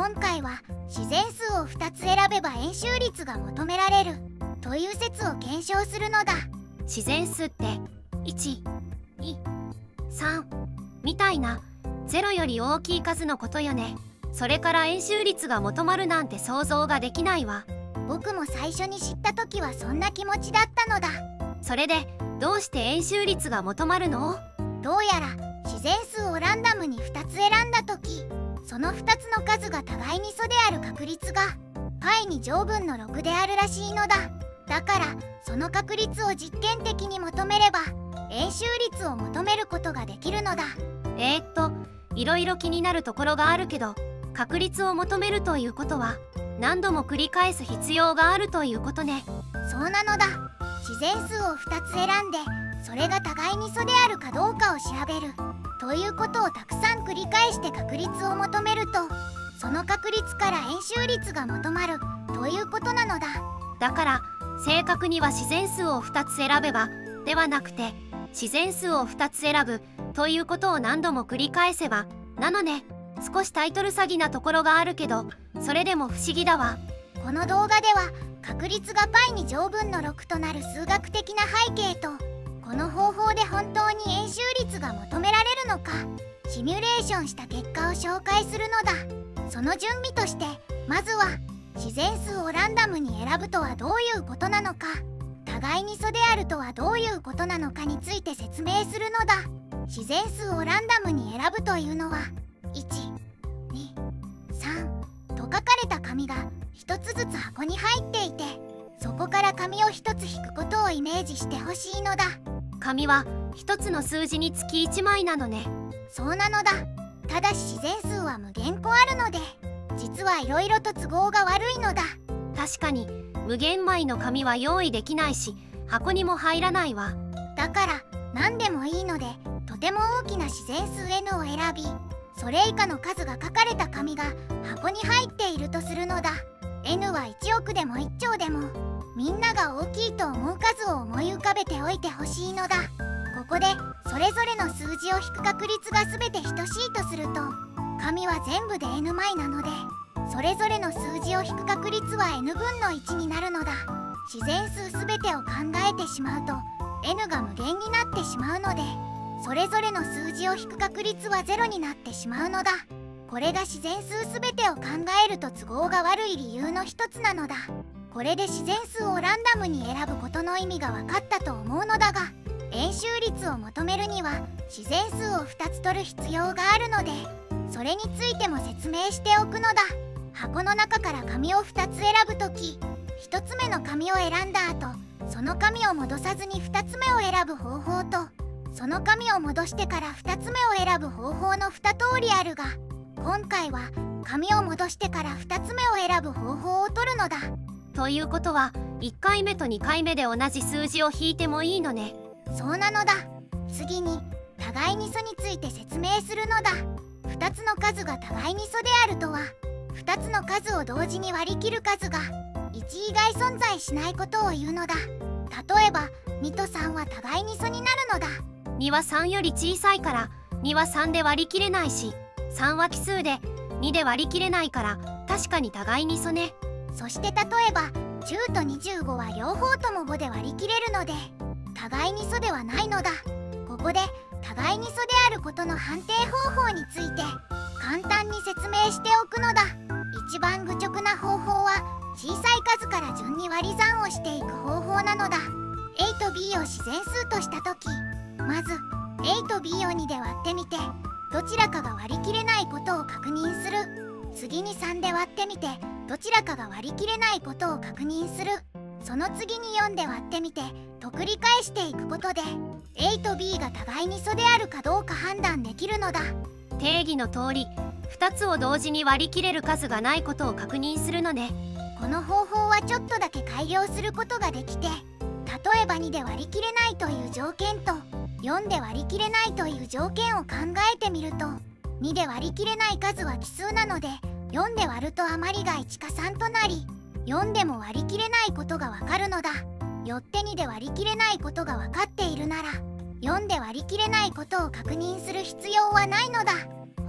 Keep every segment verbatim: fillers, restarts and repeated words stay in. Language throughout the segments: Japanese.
今回は自然数をふたつ選べば円周率が求められるという説を検証するのだ。 自然数っていち、に、さんみたいなゼロより大きい数のことよね。それから円周率が求まるなんて想像ができないわ。 僕も最初に知った時はそんな気持ちだったのだ。 それでどうして円周率が求まるの？ どうやら自然数をランダムにふたつ選んだ時、そのふたつの数が互いに素である確率が π に乗分のろくであるらしいのだ。だからその確率を実験的に求めれば円周率を求めることができるのだ。 えー、っといろいろ気になるところがあるけど、確率を求めるということは何度も繰り返す必要があるということね。 そうなのだ。自然数をふたつ選んでそれが互いに素であるかどうかを調べるということをたくさん繰り返して確率を求めると、その確率から円周率が求まるということなのだ。 だから正確には自然数をふたつ選べばではなくて、自然数をふたつ選ぶということを何度も繰り返せばなのね。少しタイトル詐欺なところがあるけど、それでも不思議だわ。 この動画では確率が π に乗分のろくとなる数学的な背景と、この方法で本当に円周率が求められるのかシミュレーションした結果を紹介するのだ。その準備としてまずは自然数をランダムに選ぶとはどういうことなのか、互いに素であるとはどういうことなのかについて説明するのだ。自然数をランダムに選ぶというのはいち、に、さんと書かれた紙がひとつずつ箱に入っていて、そこから紙をひとつ引くことをイメージしてほしいのだ。 紙はひとつの数字につきいちまいなのね。 そうなのだ。ただし自然数は無限個あるので、実はいろいろと都合が悪いのだ。 確かに無限枚の紙は用意できないし、箱にも入らないわ。 だから何でもいいので、とても大きな自然数 エヌ を選び、それ以下の数が書かれた紙が箱に入っているとするのだ。 エヌ はいちおくでもいっちょうでも、みんなが大きいと思う数を思い浮かべておいてほしいのだ。ここでそれぞれの数字を引く確率が全て等しいとすると、紙は全部で エヌ 枚なので、それぞれの数字を引く確率は エヌ 分のいちになるのだ。自然数全てを考えてしまうと エヌ が無限になってしまうので、それぞれの数字を引く確率はゼロになってしまうのだ。これが自然数全てを考えると都合が悪い理由の一つなのだ。これで自然数をランダムに選ぶことの意味が分かったと思うのだが、円周率を求めるには自然数をふたつ取る必要があるので、それについても説明しておくのだ。箱の中から紙をふたつ選ぶとき、ひとつめの紙を選んだ後、その紙を戻さずにふたつめを選ぶ方法と、その紙を戻してからふたつめを選ぶ方法のに通りあるが、今回は紙を戻してからふたつめを選ぶ方法を取るのだ。 ということはいっかいめとにかいめで同じ数字を引いてもいいのね。 そうなのだ。次に互いに素について説明するのだ。ふたつの数が互いに素であるとは、ふたつの数を同時に割り切る数がいち以外存在しないことを言うのだ。例えばにとさんは互いに素になるのだ。 にはさんより小さいからにはさんで割り切れないし、さんは奇数でにで割り切れないから確かに互いに素ね。 そして例えばじゅうとにじゅうごは両方ともごで割り切れるので、互いに素ではないのだ。ここで互いに素であることの判定方法について簡単に説明しておくのだ。一番愚直な方法は小さい数から順に割り算をしていく方法なのだ。 A と B を自然数とした時、まず A と B をにで割ってみて、どちらかが割り切れないことを確認する。次にさんで割ってみて、どちらかが割り切れないことを確認する。その次によんで割ってみてと繰り返していくことで A と B が互いに素であるかどうか判断できるのだ。 定義の通りふたつを同時に割り切れる数がないことを確認するのね。 この方法はちょっとだけ改良することができて、例えばにで割り切れないという条件とよんで割り切れないという条件を考えてみると、にで割り切れない数は奇数なのでよんで割ると余りがいちかさんとなり、よんでも割り切れないことがわかるのだ。よってにで割り切れないことが分かっているなら、よんで割り切れないことを確認する必要はないのだ。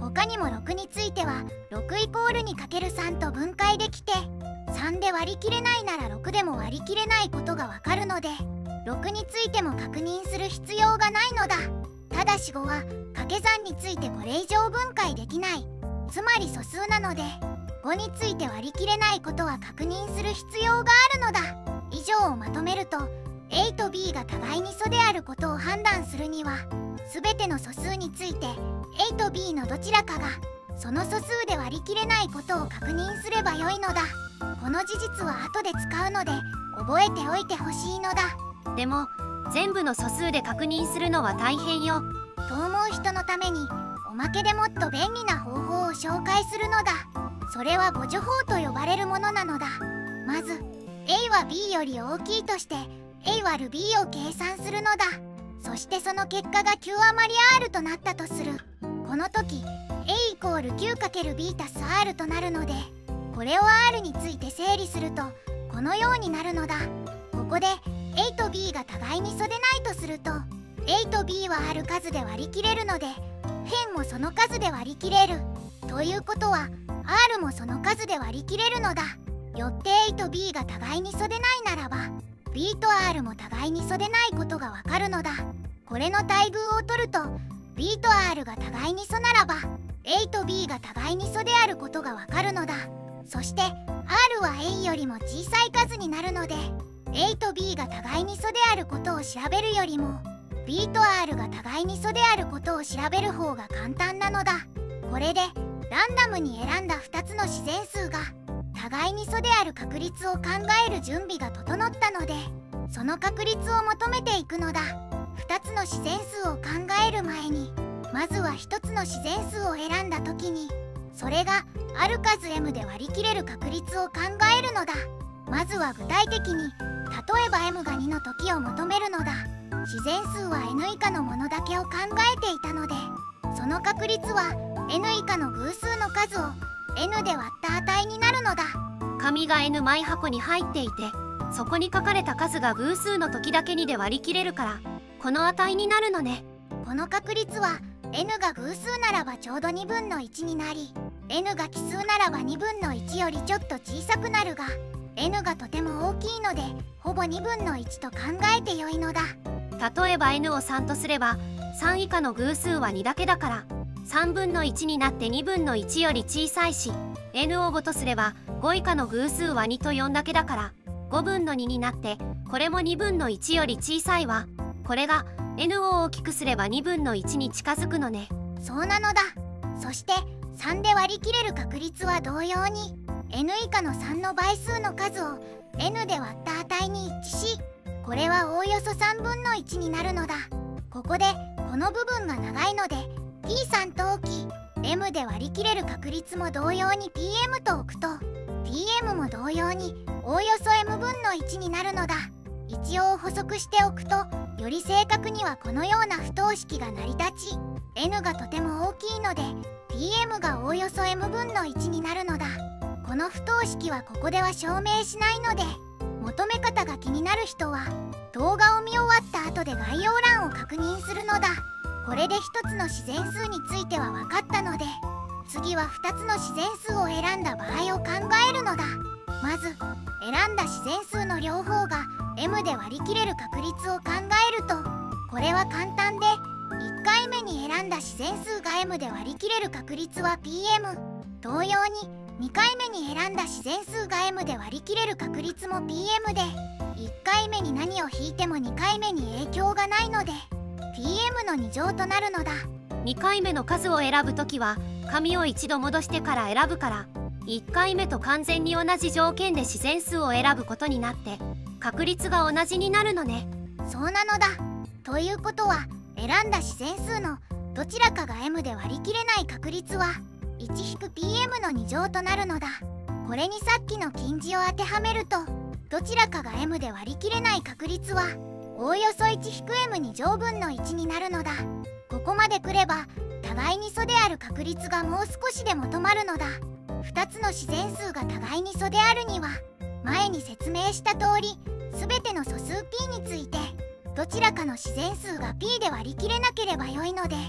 他にもろくについてはろくイコールにかけるさんと分解できて、さんで割り切れないならろくでも割り切れないことがわかるので、ろくについても確認する必要がないのだ。ただしごは掛け算についてこれ以上分解できない、つまり素数なので、ごについて割り切れないことは確認する必要があるのだ。以上をまとめると、 A と B が互いに素であることを判断するには、全ての素数について A と B のどちらかがその素数で割り切れないことを確認すればよいのだ。この事実は後で使うので覚えておいてほしいのだ。 でも全部の素数で確認するのは大変よ。 と思う人のためにおまけでもっと便利な方法を紹介するのだ。それは互助法と呼ばれるものなのだ。まず A は B より大きいとして A 割る B を計算するのだ。そしてその結果が きゅう 余り R となったとする。この時 A イコール きゅうかける B 足す R となるので、これを R について整理するとこのようになるのだ。ここで A と B が互いに素でないとすると、 A と B はある数で割り切れるので辺もその数で割り切れる。ということは R もその数で割り切れるのだ。よって A と B が互いに素でないならば B と R も互いに素でないことがわかるのだ。これの対偶を取ると B と R が互いに素ならば A と B が互いに素であることがわかるのだ。そして R は A よりも小さい数になるので A と B が互いに素であることを調べるよりも B と R が互いに素であることを調べる方が簡単なのだ。これでランダムに選んだふたつの自然数が互いに素である確率を考える準備が整ったので、その確率を求めていくのだ。ふたつの自然数を考える前に、まずはひとつの自然数を選んだ時にそれがある数 M で割り切れる確率を考えるのだ。まずは具体的に、例えば エム がにの時を求めるのだ。自然数は エヌ 以下のものだけを考えていたので、その確率は エヌ 以下の偶数の数を エヌ で割った値になるのだ。 紙が エヌ 枚箱に入っていて、そこに書かれた数が偶数の時だけにで割り切れるから、この値になるのね。 この確率は エヌ が偶数ならばちょうどにぶんのいちになり、 エヌ が奇数ならばにぶんのいちよりちょっと小さくなるが、 エヌ がとても大きいのでほぼにぶんのいちと考えてよいのだ。 例えば エヌ をさんとすればさん以下の偶数はにだけだからさんぶんのいちになってにぶんのいちより小さいし、 エヌ をごとすればご以下の偶数はにとよんだけだからごぶんのにになってこれもにぶんのいちより小さいわ。これが エヌ を大きくすればにぶんのいちに近づくのね。 そうなのだ。そしてさんで割り切れる確率は同様に エヌ 以下のさんの倍数の数を エヌ で割った値に一致し、これはおおよそさんぶんのいちになるのだ。ここでこの部分が長いので ピーさん と置き、 エム で割り切れる確率も同様に ピーエム と置くと ピーエム も同様におおよそ エム 分のいちになるのだ。一応補足しておくと、より正確にはこのような不等式が成り立ち、 エヌ がとても大きいので ピーエム がおおよそ エム 分のいちになるのだ。この不等式はここでは証明しないので、求め方が気になる人は動画を見終わった後で概要欄を確認するのだ。これでひとつの自然数については分かったので、次はふたつの自然数を選んだ場合を考えるのだ。まず選んだ自然数の両方が エム で割り切れる確率を考えると、これは簡単で、いっかいめに選んだ自然数が エム で割り切れる確率は ピーエム、 同様ににかいめに選んだ自然数が エム で割り切れる確率も ピーエム で、いっかいめに何を引いてもにかいめに影響がないので ピーエム のに乗となるのだ。 にかいめの数を選ぶときは紙を一度戻してから選ぶから、いっかいめと完全に同じ条件で自然数を選ぶことになって確率が同じになるのね。 そうなのだ。ということは選んだ自然数のどちらかが エム で割り切れない確率はいち ピーエム のに乗となるのだ。これにさっきの近似を当てはめると、どちらかが エム で割り切れない確率はおおよそ いち エム に乗分のいちになるのだ。ここまでくれば互いに素である確率がもう少しでも止まるのだ。ふたつの自然数が互いに素であるには、前に説明した通り全ての素数 P についてどちらかの自然数が P で割り切れなければよいので、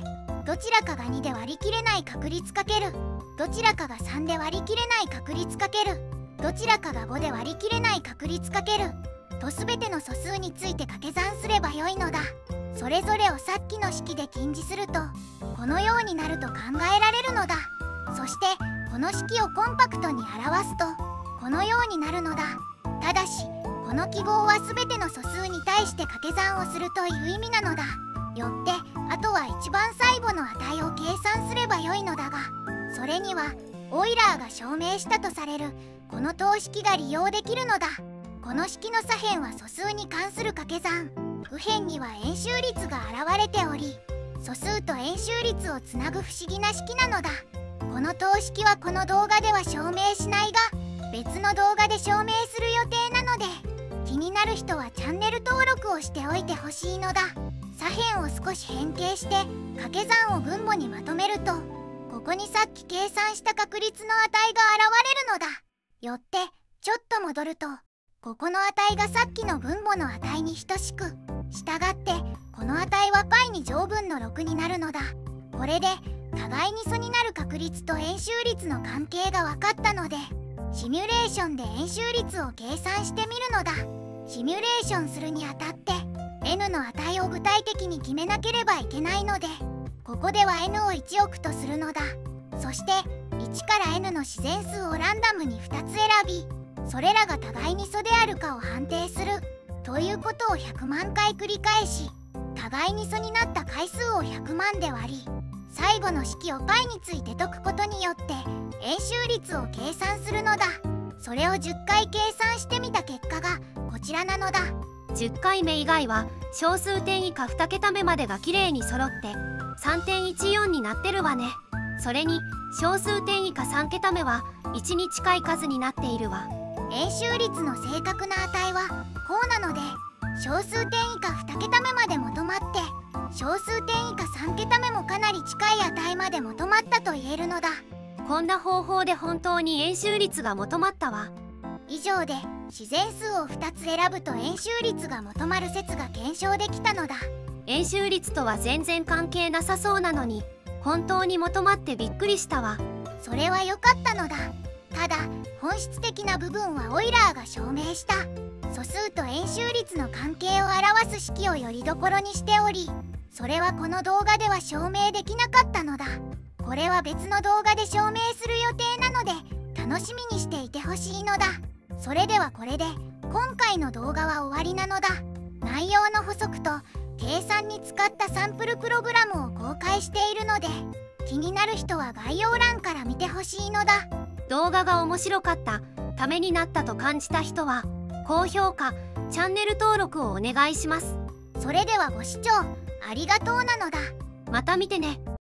どちらかがにで割り切れない確率かけるどちらかがさんで割り切れない確率かけるどちらかがごで割り切れない確率かけると全ての素数について掛け算すればよいのだ。それぞれをさっきの式で近似するとこのようになると考えられるのだ。そしてこの式をコンパクトに表すとこのようになるのだ。ただしこの記号は全ての素数に対して掛け算をするという意味なのだ。よってあとは一番最後の値を計算すればよいのだが、それにはオイラーが証明したとされるこの等式が利用できるのだ。この式の左辺は素数に関する掛け算、右辺には円周率が現れており、素数と円周率をつなぐ不思議な式なのだ。この等式はこの動画では証明しないが、別の動画で証明する予定なので、気になる人はチャンネル登録をしておいてほしいのだ。左辺を少し変形して掛け算を分母にまとめると、ここにさっき計算した確率の値が現れるのだ。よってちょっと戻ると、ここの値がさっきの分母の値に等しく、したがってこの値は π に乗分のろくになるのだ。これで互いに素になる確率と円周率の関係が分かったので、シミュレーションで円周率を計算してみるのだ。シミュレーションするにあたって n の値を具体的に決めなければいけないので、ここでは n をいちおくとするのだ。そしていちから n の自然数をランダムにふたつ選び、それらが互いに素であるかを判定するということをひゃくまんかい繰り返し、互いに素になった回数をひゃくまんで割り、最後の式を π について解くことによって円周率を計算するのだ。それをじゅっかい計算してみた結果がこちらなのだ。 じゅっかいめ以外は小数点以下にけた目までがきれいに揃って さんてんいちよん になってるわね。それに小数点以下さんけた目はいちに近い数になっているわ。 円周率の正確な値はこうなので、小数点以下にけた目まで求まって、小数点以下さんけた目もかなり近い値まで求まったと言えるのだ。 こんな方法で本当に円周率が求まったわ。 以上で自然数をふたつ選ぶと円周率が求まる説が検証できたのだ。 円周率とは全然関係なさそうなのに本当に求まってびっくりしたわ。 それは良かったのだ。ただ本質的な部分はオイラーが証明した素数と円周率の関係を表す式をよりどころにしており、それはこの動画では証明できなかったのだ。これは別の動画で証明する予定なので楽しみにしていてほしいのだ。それではこれで今回の動画は終わりなのだ。内容の補足と計算に使ったサンプルプログラムを公開しているので、気になる人は概要欄から見てほしいのだ。 動画が面白かった、ためになったと感じた人は高評価、チャンネル登録をお願いします。 それではご視聴ありがとうなのだ。 また見てね。